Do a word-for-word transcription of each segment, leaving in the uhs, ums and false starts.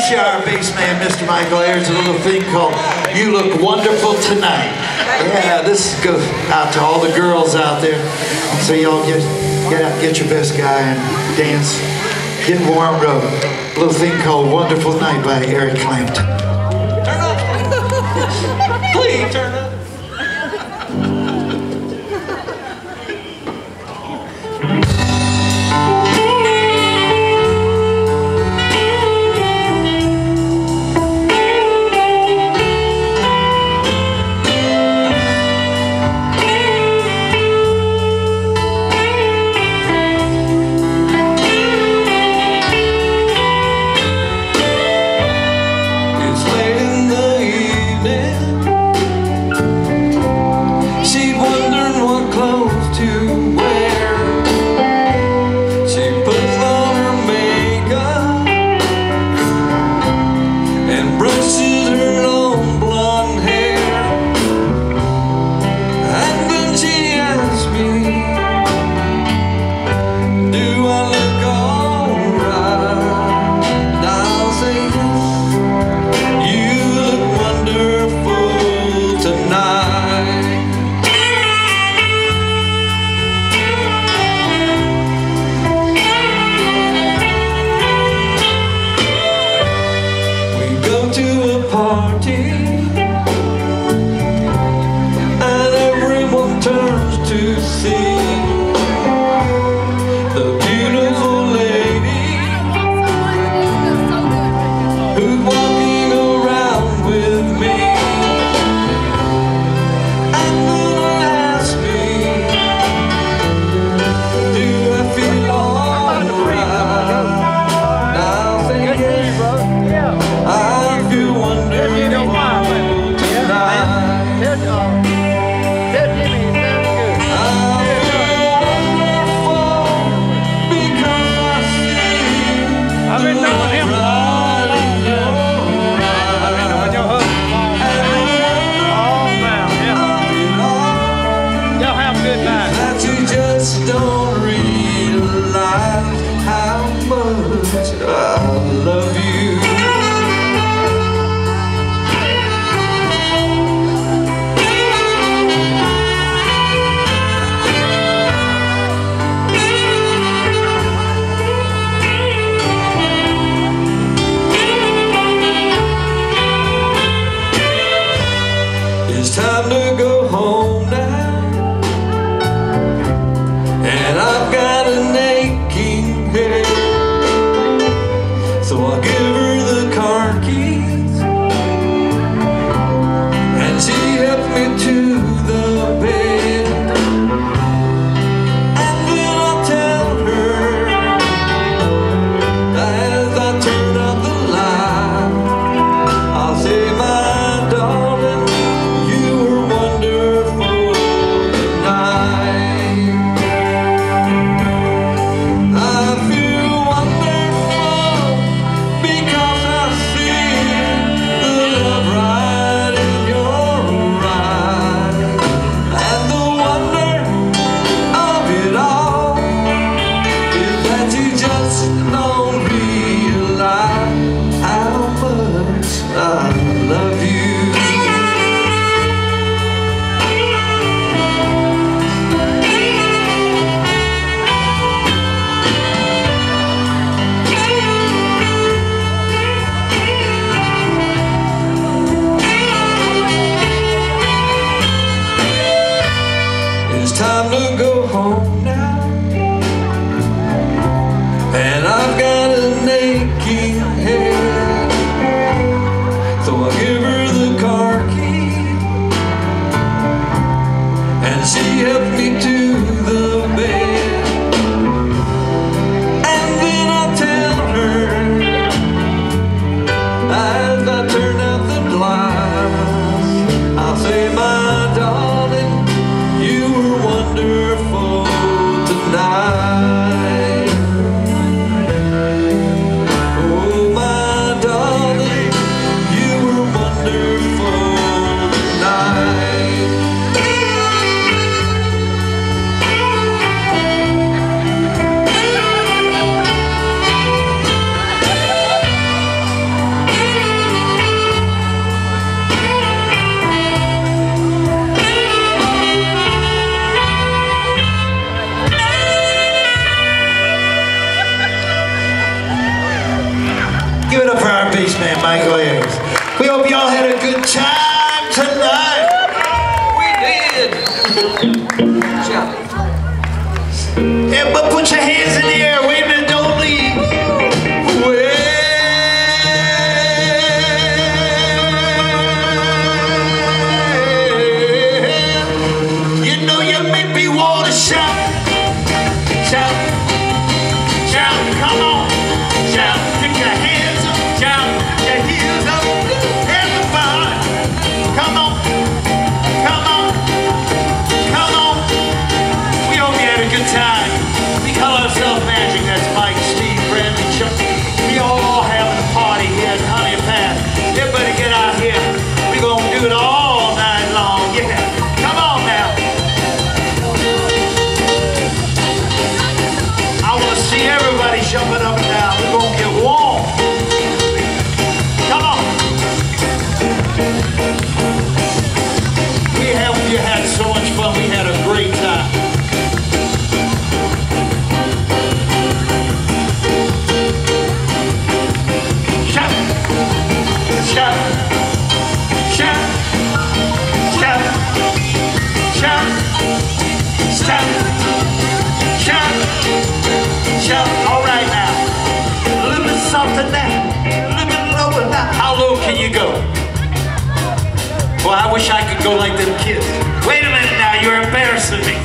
Our bass man, Mister Michael Ayers, a little thing called "You Look Wonderful Tonight." Yeah, this goes out to all the girls out there. So y'all get get out, get your best guy and dance, get warmed up. A little thing called "Wonderful Night" by Eric Clapton. Turn up. Please turn up. So I'll give man, Michael Ayers. We hope y'all had a good time tonight. We did. Yeah, but put your hands in the air. Wait a minute, don't leave. Well, you know you make me want to shout. Shout, shout, come on. Shout, pick your hands up. Shout, your heels up. Everybody, come on. Come on. Come on. We hope you had a good time. We call ourselves Magic. That's Mike, Steve, Brandon, Chuck. We all having a party here at Honea Path. Everybody get out here. We're going to do it all night long. Yeah. Come on now. I want to see everybody jumping up and down. We're going to get warm. Come on. We have you had so much fun. We had a great time. Shout. Shout. Shout. Shout. Shout. Shout. Shout. Shout. All right now. A little bit softer now. A little bit lower now. How low can you go? Well, I wish I could go like them kids. Wait a minute now, you're embarrassing me.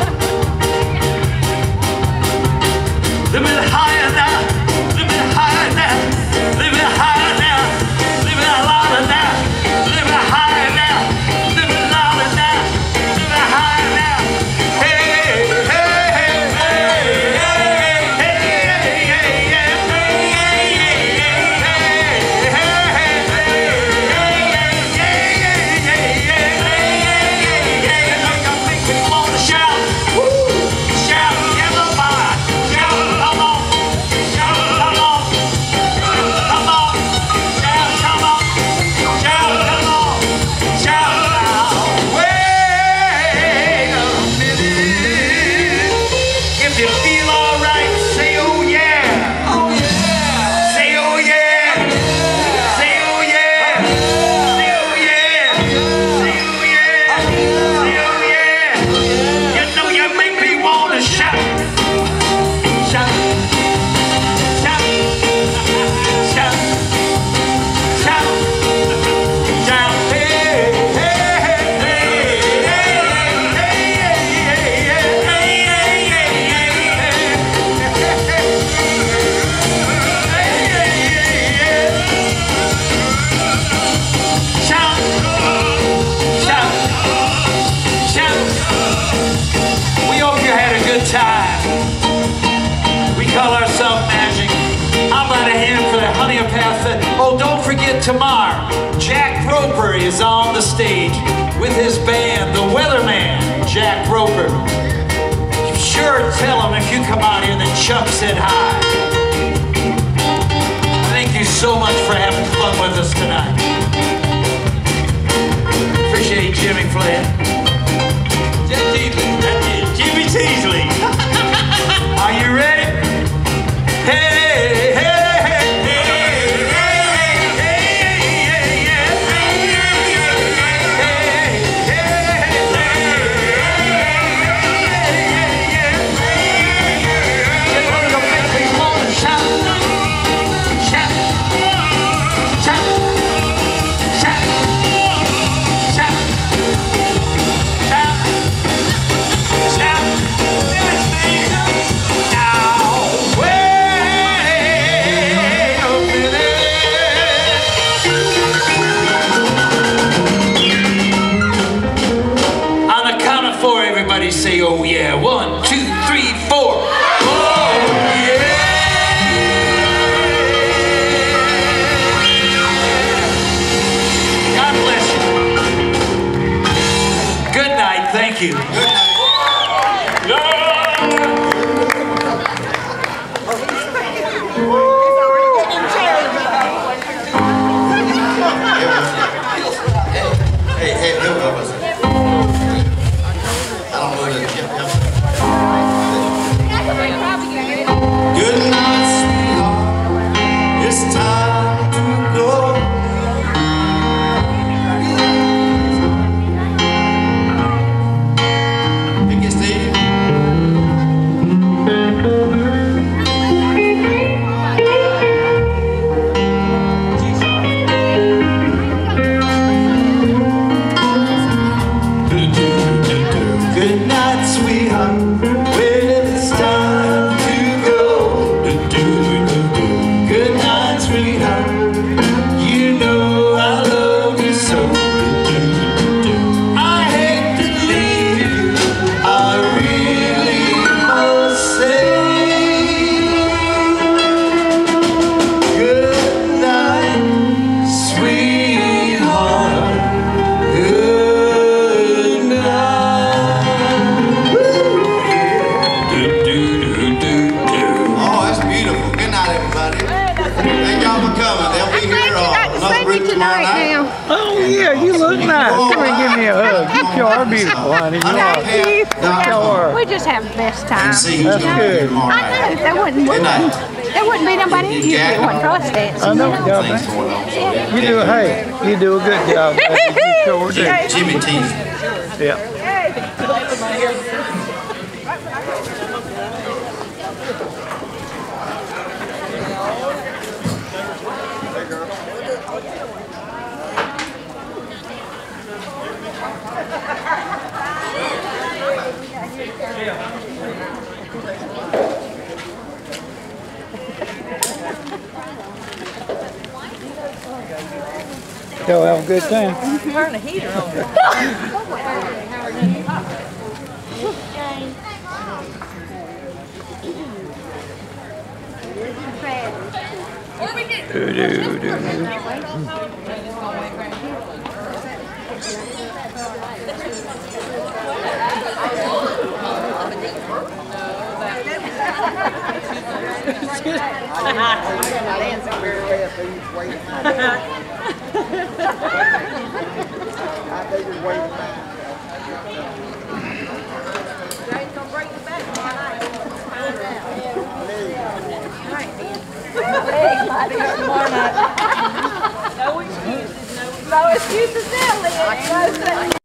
A little bit higher now. A little bit higher now. A little bit higher now. A little bit louder now. A little bit higher now. A little bit louder now. A little bit higher now. Hey, hey, hey, hey, hey, hey, hey, Magic. How about a hand for the Honea Path Festival? Oh, don't forget tomorrow, Jack Roper is on the stage with his band, the Weatherman, Jack Roper. Sure, tell him if you come out here that Chuck said hi. Thank you so much for having fun with us tonight. Appreciate Jimmy Flynn. Jimmy Teasley. Are you ready? Hey, hey, hey, hey, hey, hey, hey, say, oh yeah. One, two, three, four. Oh yeah. God bless you. Good night. Thank you. Good night. Hey, hey, no, no, no. Good night, sweetheart. It's time to go. tomorrow night night. now. Oh yeah, you look nice. Come and give me a hug. You sure are beautiful, honey. You are. Thank you. Sure. We just have the best time. And see who's That's going to be good. here tomorrow I night. know. There wouldn't, Good night. there wouldn't be nobody in here if it wasn't for us dancing. I know, y'all Things think. going on. So, You do, hey, you do a good job. baby. You sure do. Jimmy teased. Yeah. Y'all have a good time. Turn the heater on. Do, do, do, do. No excuses now, Liz.